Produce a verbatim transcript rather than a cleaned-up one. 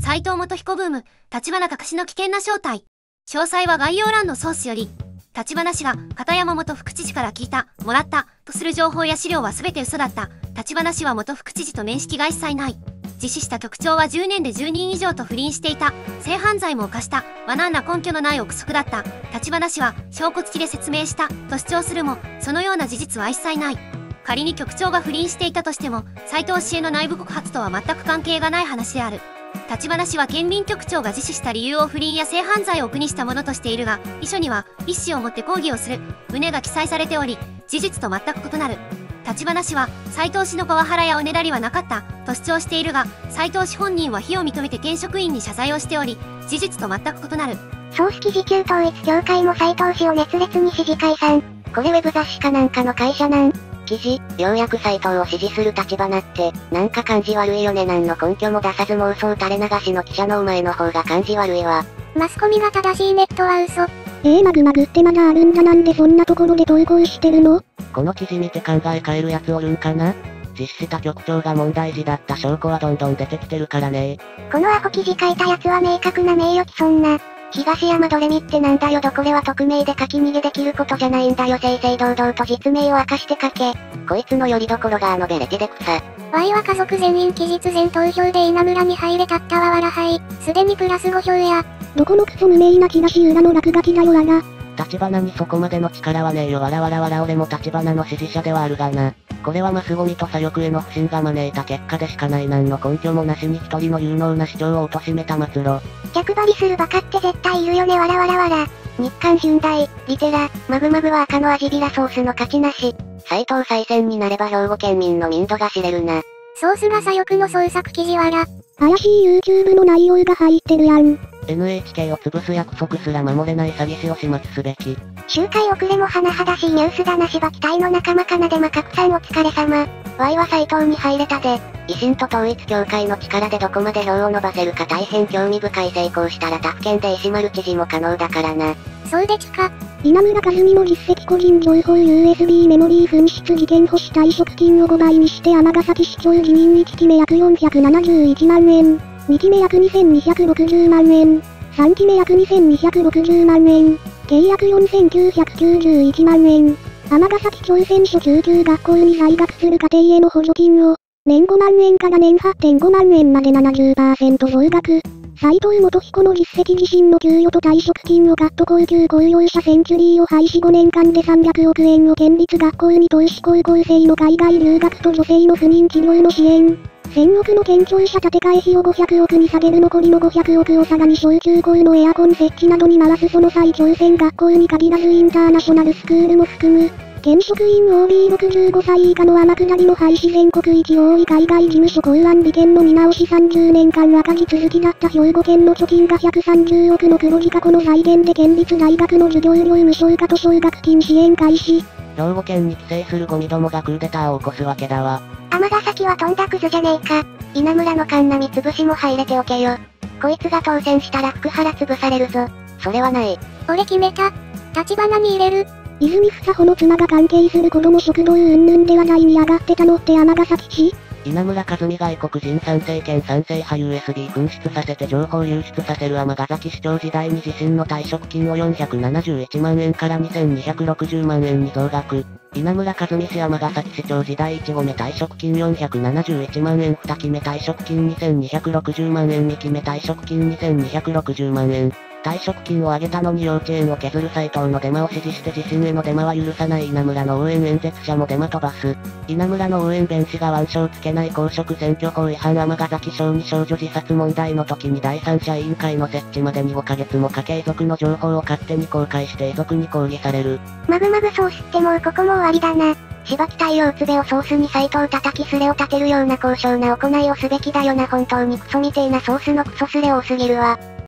斉藤元彦ブーム、立花隆の危険な正体。詳細は概要欄のソースより。立花氏が片山元副知事から聞いた、もらった、とする情報や資料は全て嘘だった。立花氏は元副知事と面識が一切ない。自死した局長はじゅうねんでじゅうにん以上と不倫していた。性犯罪も犯した。はなんら根拠のない憶測だった。立花氏は証拠付きで説明した、と主張するも、そのような事実は一切ない。仮に局長が不倫していたとしても、斉藤氏への内部告発とは全く関係がない話である。立花氏は県民局長が自死した理由を不倫や性犯罪を苦にしたものとしているが、遺書には意思を持って抗議をする旨が記載されており、事実と全く異なる。立花氏は斉藤氏のパワハラやおねだりはなかったと主張しているが、斉藤氏本人は非を認めて県職員に謝罪をしており、事実と全く異なる。 ソース記事旧統一教会も斉藤氏を熱烈に支持解散。これウェブ雑誌かなんかの会社なん。記事、ようやく斉藤を支持する立花って、なんか感じ悪いよね。なんの根拠も出さず妄想垂れ流しの記者のお前の方が感じ悪いわ。 マスコミが正しいネットは嘘。 えー、マグマグってまだあるんだ。なんでそんなところで投稿してるの？ この記事見て考え変えるやつおるんかな？実施した局長が問題児だった証拠はどんどん出てきてるからね。 このアホ記事書いたやつは明確な名誉毀損な。東山ドレミってなんだよ。どこれは匿名で書き逃げできることじゃないんだよ。正々堂々と実名を明かして書け。 こいつのよりどころがあのベレティで草。 ワイは家族全員期日前投票で稲村に入れたったわ。わらはい。すでにプラスご票や。 どこのクソ無名な木梨浦の落書きだよ。わら。 立花にそこまでの力はねえよ。わらわらわら。俺も立花の支持者ではあるがな。これはマスゴミと左翼への不信が招いた結果でしかない。何の根拠もなしに一人の有能な市長を貶めた末路。 逆張りするバカって絶対いるよね。わらわらわら。日韓純大、リテラ、マグマグは赤の味ビラソースの勝ちなし。 斉藤再選になれば兵庫県民の民度が知れるな。 ソースが左翼の創作記事わら。 怪しい YouTube の内容が入ってるやん。 エヌエイチケー を潰す約束すら守れない詐欺師を始末すべき。 周回遅れも甚だしいニュースだな。しば期待の仲間かなでま拡散お疲れ様。ワイは斉藤に入れたで。 維新と統一教会の力でどこまで票を伸ばせるか大変興味深い。成功したら他府県で石丸知事も可能だからな。 そうでちか。 稲村和美の実績個人情報 ユーエスビー メモリー紛失事件保守退職金をごばいにして尼崎市長議員いちきめ約よんひゃくななじゅういちまんえん、にきめ約にせんにひゃくろくじゅうまんえん、さんきめ約にせんにひゃくろくじゅうまんえん、計約よんせんきゅうひゃくきゅうじゅういちまんえん。尼崎朝鮮所中級学校に在学する家庭への補助金を、年ごまんえんから年 はってんごまんえんまで ななじゅっパーセント 増額。斉藤元彦の実績自身の給与と退職金をカット。高級公用車センチュリーを廃止。ごねんかんでさんびゃくおくえんを県立学校に投資。高校生の海外留学と女性の不妊治療の支援。せんおくの県庁舎建て替え費をごひゃくおくに下げる。残りのごひゃくおくをさらに小中高のエアコン設置などに回す。その際朝鮮学校に限らずインターナショナルスクールも含む。県職員 オービーろくじゅうご 歳以下の天下りの廃止。全国一多い海外事務所公安利権の見直し。さんじゅうねんかん赤字続きだった兵庫県の貯金がひゃくさんじゅうおくの黒字化。この財源で県立大学の授業料無償化と奨学金支援開始。 兵庫県に帰省するゴミどもがクーデターを起こすわけだわ。 尼崎はとんだクズじゃねえか。稲村のカンナミ潰しも入れておけよ。こいつが当選したら福原潰されるぞ。 それはない。 俺決めた。立花に入れる。 泉房穂の妻が関係する子ども食堂云々で話題に上がってたのって尼崎市？ 稲村和美外国人参政権賛成派 ユーエスビー 紛失させて情報流出させる。尼崎市長時代に自身の退職金をよんひゃくななじゅういちまんえんからにせんにひゃくろくじゅうまんえんに増額。稲村和美氏尼崎市長時代いちごめ退職金よんひゃくななじゅういちまんえん、にきめ退職金にせんにひゃくろくじゅうまんえん、にきめ退職金にせんにひゃくろくじゅうまんえん。退職金を上げたのに幼稚園を削る斉藤のデマを支持して自身へのデマは許さない。稲村の応援演説者もデマ飛ばす。稲村の応援弁士が腕章つけない公職選挙法違反。尼崎小児少女自殺問題の時に第三者委員会の設置までにごかげつもかけ遺族の情報を勝手に公開して遺族に抗議される。 マグマグソースってもうここも終わりだな。しばき太陽つべをソースに斉藤叩きスレを立てるような高尚な行いをすべきだよな。本当にクソみてえなソースのクソスレ多すぎるわ。